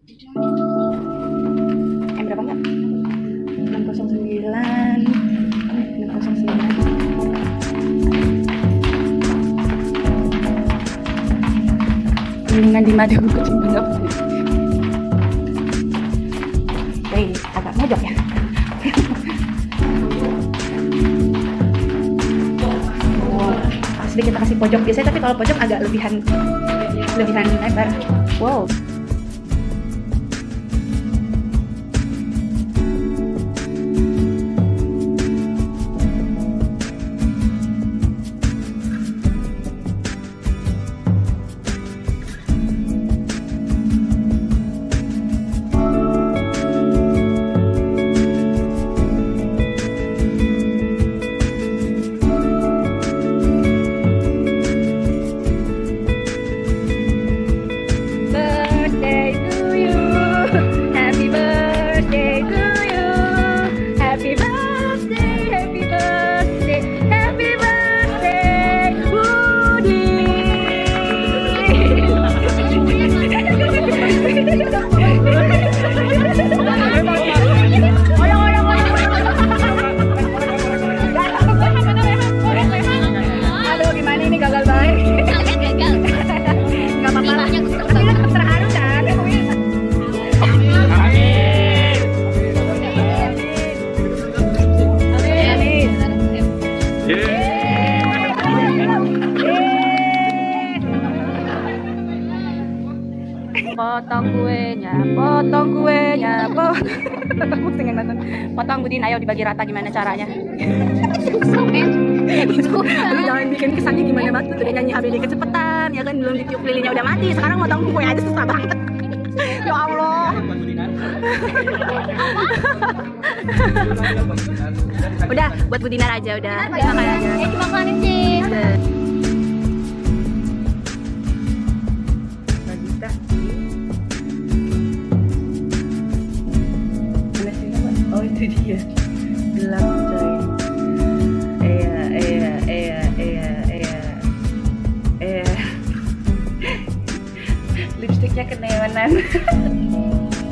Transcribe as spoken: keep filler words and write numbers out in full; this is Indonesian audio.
M berapa enggak? enam nol sembilan enam nol sembilan. Mendingan di madu kucing bener. Oke, agak mojok ya. Sedikit kita kasih pojok biasanya, tapi kalau pojok agak lebihan lebihan lebar. Wow. Potong kuenya, potong kuenya, potong. Pusing yang nonton. Potong Budin, ayo dibagi rata gimana caranya? Lu jangan bikin kesannya gimana banget tuh, udah nyanyi H B D kecepatan, ya kan belum ditiup lilinnya udah mati, sekarang potong kue aja susah banget. Ya Allah. Udah, buat Budinar aja udah. Makan aja. Eh, cuma makanin sih. Oh itu dia, gelap coy. Iya, iya, iya, iya, iya, iya. Lipstiknya keneonan.